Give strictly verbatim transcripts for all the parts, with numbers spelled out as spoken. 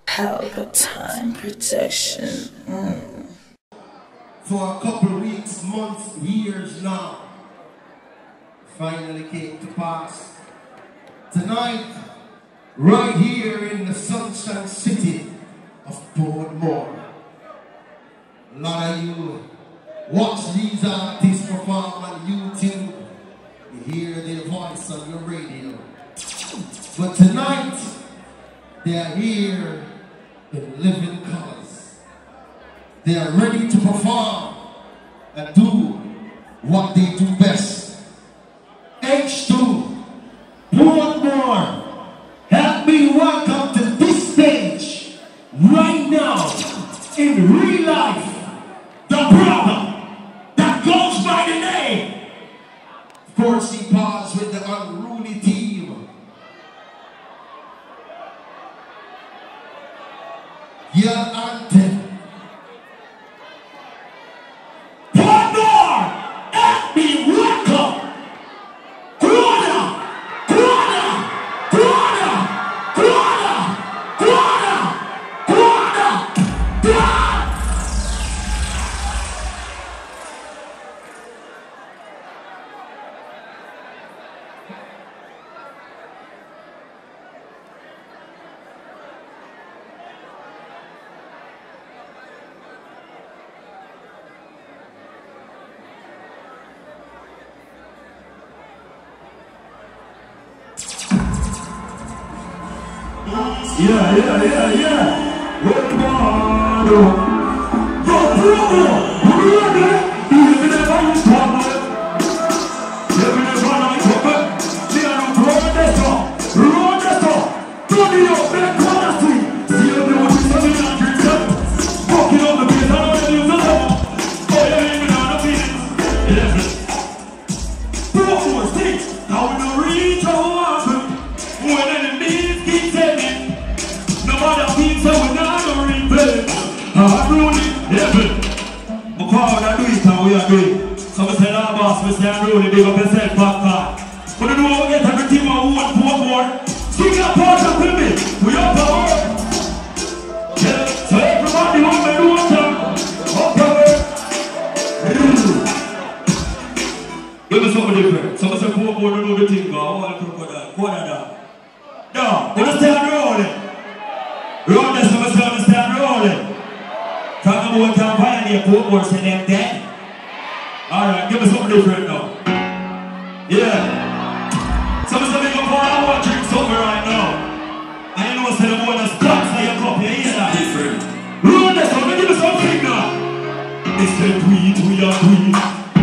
Pelpa time protection. Mm. For a couple of weeks, months, years now, finally came to pass. Tonight, right here in the sunshine city of Portmore, a lot of you watch these artists perform on YouTube, you hear their voice on your radio. But tonight, they are here in living colors. They are ready to perform and do what they do best. H two, Portmore, help me welcome to this stage, right now, in real life, the brother that goes by the name. Of course, he paused with the unruly team. Your anthem. Portmore, help me welcome. Quada, Quada, Quada, Quada, Quada, Quada, Quada. Yeah, yeah, yeah, yeah. What about you? Yo, brother, you ready? You never use trouble. You never like trouble. See, I don't run this up. Run this up. Turn it up, man, come on, see. See, you know what you're saying, and drink up. Fucking up the place, I know that you're not up. Oh, yeah, you know the feelings. Eleven. Four more six. Now we don't reach our answer. When enemies keep telling. Other people will not replay. I'm ruling heaven. I'm proud of it and we are doing. So I said, ah, boss, we say I'm ruling, big up yourself, back. But you know, we get everything we want for more. Sing a part of me. We are power. Yeah. So everybody want me to do something. Up power. Give me something different. So I said, four more to do the thing. I want to put that. What are that? No, we just say I'm ruling. Run this of us understand rolling. Talk about how violate Portmore say them dead. Alright, give us something different now. Yeah. Some of us make up for I want to drink something right now. I know what's in the morning stop so you cup, you hear that? Different. Run this one, give us something now. They say tweet, we are tweet.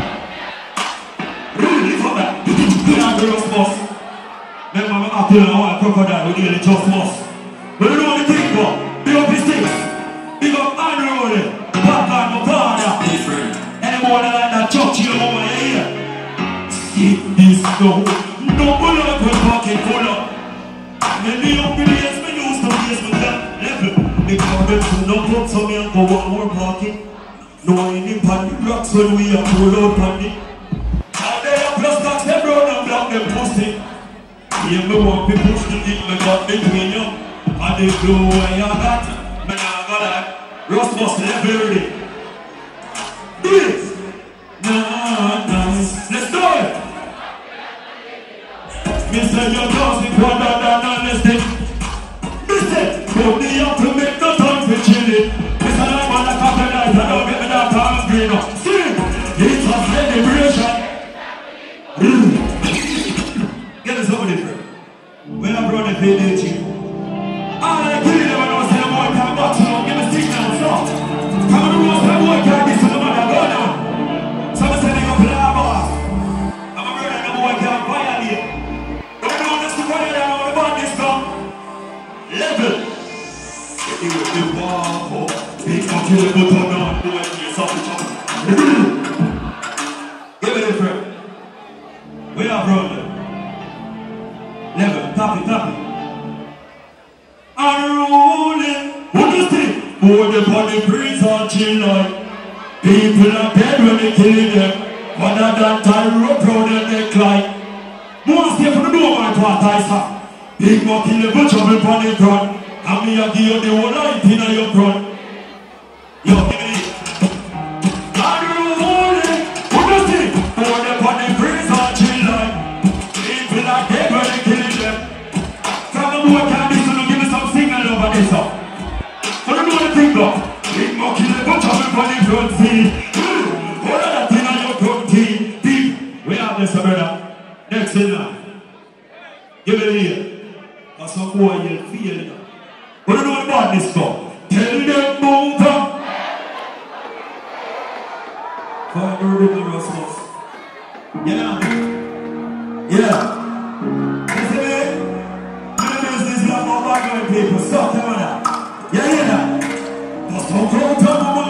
Really, for that. Good on the roast boss. Remember I'm after I want a crocodile, we nearly just lost. But you know what the thing go? Big up his sticks. Big up unruly. Back on my father. Different. Anyone like that chuck you over here. Skip this now. No pull up with pocket full up. When me up in the years, me used to face with that level. Because them two no club, so me and go one more pocket. No one in panic rocks when we are pull out panic. Now they are plus tax, them brown and black, them pussy. Here me want to push the dick, me got between you. And the blue way you got, man, I got that. Ross must never ready. Do it! Nah, nice. Let's do it! Mister, you're causing rather than honesty. Mister, put me up to make no time for chilling. Mister, I'm on a couple nights, I don't get me that time green up. See? It's a celebration. Get us over different. When I brought the P D G. I agree that when I was saying a boy can't box, you don't give a signal, so. Come on, the rules, that boy can't get to the mother, go now. Someone said they go play our boss. I'm a brother, the boy can't violate. Don't know this to put it down on the band this time. Level. Get you with the ball, big up to the button on, do it to yourself, give it a friend. We are brother. Level, tap it, tap it. Unruly, what do you think? More than the breeze on chill like. People are dead when they kill them. Other than time, rope round their neck like. More stay from the door, my part, I saw. Big monkey, the butcher, me on the ground. I'm me a give you the whole light in your front. Yo, give me it. And you hold it. What do you think? Hold up on the breeze or chill like. People like dead when they killing them. From the boy can do so give me some signal over this up. So you know the thing though. Big monkey they put up in the front seat. Hold on that thing on your front teeth. Deep. We have this brother. Next in line. Give it here. That's some boy you feel it. What do you know about this stuff? Tell them move up. Find the rhythm Russell. Yeah. Yeah. Listen me. My business is about background people. Stop them on that. Yeah, hear that? Just don't go down, mama.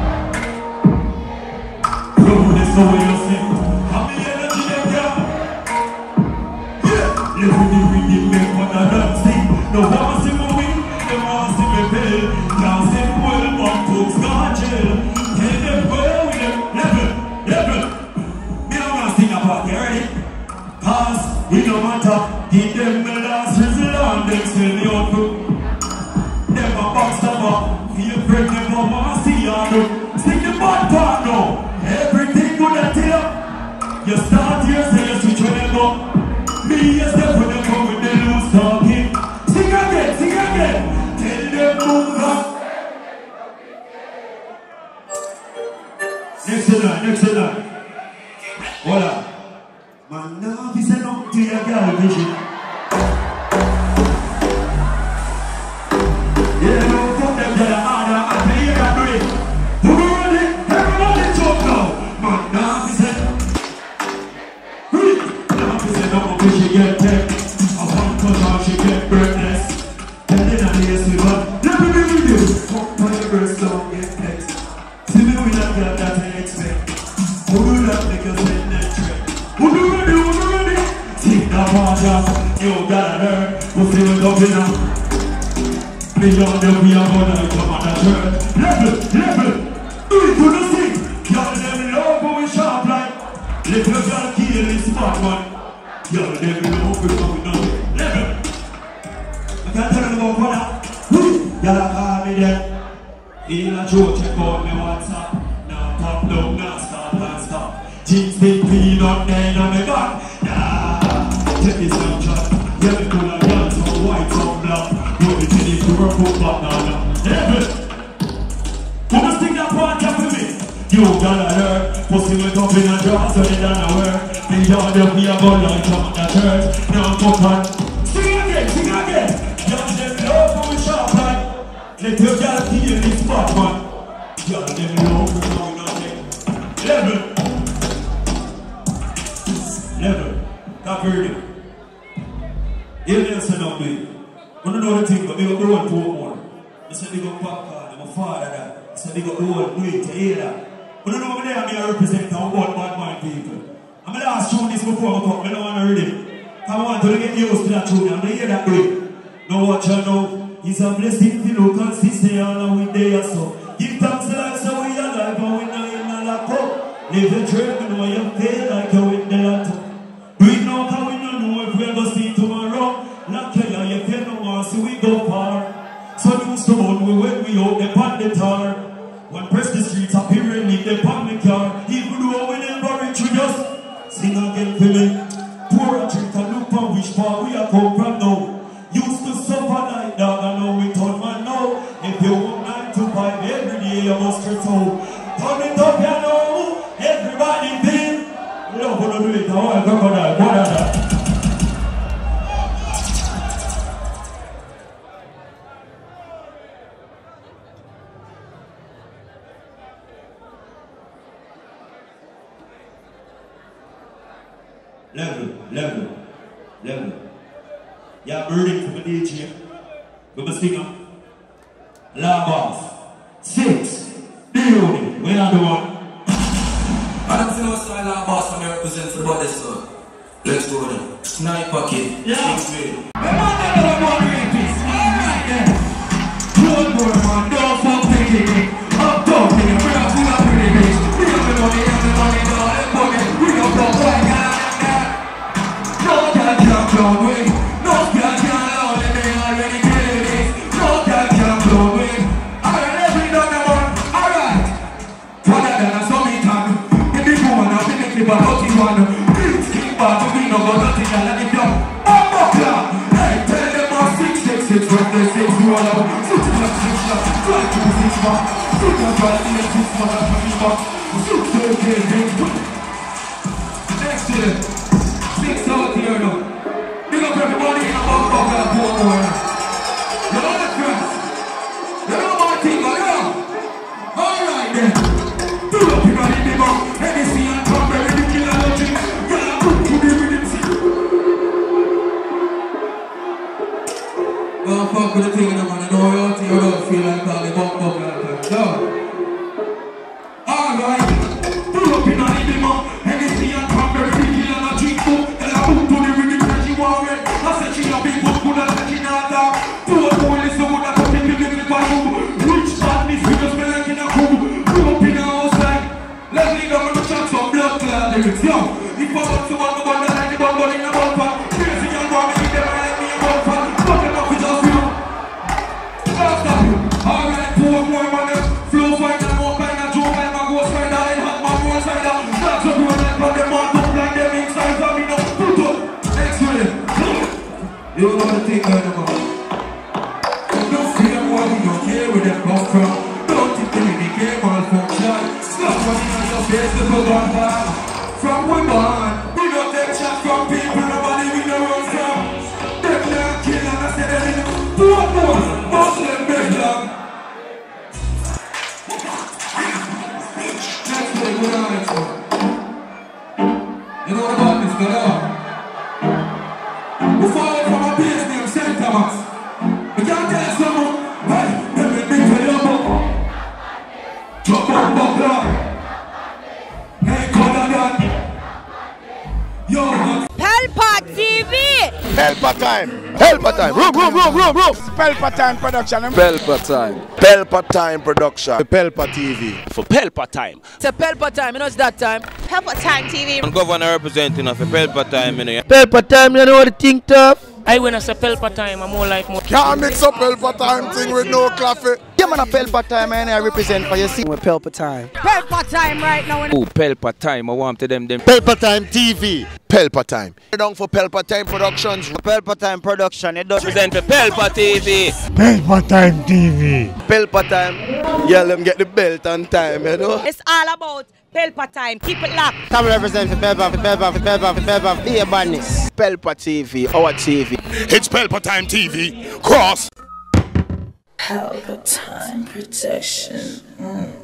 Bro, this is the way you sing. How many energy they got? Yeah. Live with the rhythm, make one of them sing. No one see me win, no one see me pay. Can't say well, one folks got jail. Tell them well with them. Level, level. Me don't want to sing about you, ready? Cause it no matter. Give them the last result and them sell me out for. Never backstab up. Feel afraid never want to see you do. Sing the bad part now. Everything good at you. You start here, say you switch when you go. Me a step when you come with the loose talking. Sing again, sing again. Tell them move up. Next in line, next in line. Voila. Man, now if you say no to your girl vision. Yeah, no, fuck them to the order and pay you that break. Who go ready? Everybody jump now. Man, now if you say now if you say no, because she get tech. I want to know she get breathless. Tell them that yes, we want. Let me be with you. Fuck my girls don't get next. See me with that girl that I expect. Who do that make you send that trick? Who do ready, who do ready? Take that water, you gotta learn. We'll see what's up in now. Beyond them we are gonna come on the church. Level, level. Do it to the sing. Y'all them love but we sharp like. Little girl kill this smart one. Y'all them love we come with nothing. Level. I can't tell them about what. Y'all call me there. In a show check out me WhatsApp. Now pop down, now stop and stop. Jeans big clean up there on me back. Nah, take this some shot. Yeah, me cool and dance some white, some black. Put it in the work up back now, now. Level. Who must sing that part up with me? You gotta learn. Pussy went up in a drop, so they don't know where. Beyond them we are going like come on the church. Now come on. Sing again, sing again. Y'all them love when we sharp like. Let your girl kill this spot, man. Y'all them love when we nothing. Level. Level. That very day. Alien said don't do it. I don't know the thing, but we got the one to more. I said they got popcorn, I'm a father that. I said they got the one do it to hear that. I don't know what they are, I represent our one bad mind people. I'm going to ask you this before I come, I don't want to read it. I want to get used to that tune, I'm going to hear that way. Now watch you know, it's a blessing to look consistent all the way there, so. Give thanks to life so we are alive and we know you're not locked up. Live the dream and when you feel like you're in the lot. Do it now because we don't know if we're going to see tomorrow. Not care if you don't want to see we go far. So used to moan we when we out the pan the tar. When press the streets up here and leave the pan the car. Even though we never reach we just sing again for me. Pour a drink and look for which part we are come from now. Used to suffer like dog and now we turn man now. If you want nine to five every day you must stress out. Turn it up you know. Everybody feel. We don't want to do it. I want to talk about that. What are that? Level, level, level. Yeah, burning from the D J. We're going to sing up. Law boss. Six. The unit. We're not the one. I don't see no style law boss when I represent for the body, so. Let's go then. Sniper kid. Yeah. Six way. The man that never want to read this. Alright then. One more man. Don't fuck thinking it. Up top thinking. We're not full of pretty bitch. We have the money and the money down. And money. We don't fuck like that. No girl can't clown me. No girl can't allow me. They already killing me. No girl when they say you all out. Six o'clock, six o'clock, try to be six o'clock. Six o'clock, six o'clock, six o'clock. Six o'clock, next to them. Six out here now. Big up everybody in the bump bump and four more. You know the crowd. You know my team, but you know. Alright then. Pull up in the big bump. Let me see and come back with the killer logic. Girl, I'm good to be with him. Don't fuck with the thing in the man. I know you think you don't feel like that. They bump up like that. So. Alright. Pull up in the big bump. Let me see and come back with the killer logic. Girl, I'm good to be with him. She want it. I said she a big book. Good as she not talk. Two or four listen what I come in the little bathroom. Which part is we just like in a room. Pull up in the house like. Let's leave them on the chat some blood clot lyrics. Yo, if I want to want to want to like the bumble in the bumper. Crazy young boy, me give them like me a bumper. Fuck them up with just you. Stop, stop. Alright, four more man. Flow fighter, more kind of joke like my ghost rider. I have my ghost rider. That's what you like from them on top like them inside of me now. Put up. Next one. You know the thing going on. Don't see them what we don't care where they come from. Don't think they really care malfunction. Stop running on your face to go on back. From we born, we don't take shots from people. Nobody we don't run from. Them can't kill and I say they didn't. Do what more? Most of them big long. Next one, go down next one. You know what about this, go down. We follow from a place named Saint Thomas. We can't tell someone, hey, let me bring to your book. Drop on buckler. Hey, call on that. Yo, Pelpa T V! Pelpa time! Pelpa time! Room, room, room, room, room! Pelpa time production. Pelpa time. Pelpa time production. Pelpa T V. For Pelpa time. It's a Pelpa time, you know it's that time. Pelpa time T V. I'm governor representing of Pelpa time, you know. Pelpa time, you know what the thing tough? I when I say Pelpa time, I'm more like more. Can't mix up Pelpa time thing with no coffee. Yeah, man, a Pelpa time, and I represent for your scene with Pelpa time. Pelpa time right now. Oh, Pelpa time, I want to them them. Pelpa time T V. Pelpa time. You're down for Pelpa time productions. Pelpa time production. It does Represent for Pelpa T V. Pelpa time T V. Pelpa time. Yeah, let them get the belt on time, you know. It's all about Pelpa time. Keep it locked. Come represent for Pelpa, for Pelpa, for Pelpa, for Pelpa, for the badness. Pelpa T V, our T V. It's Pelpa time T V. Cross. Pelpa time protection. Mm.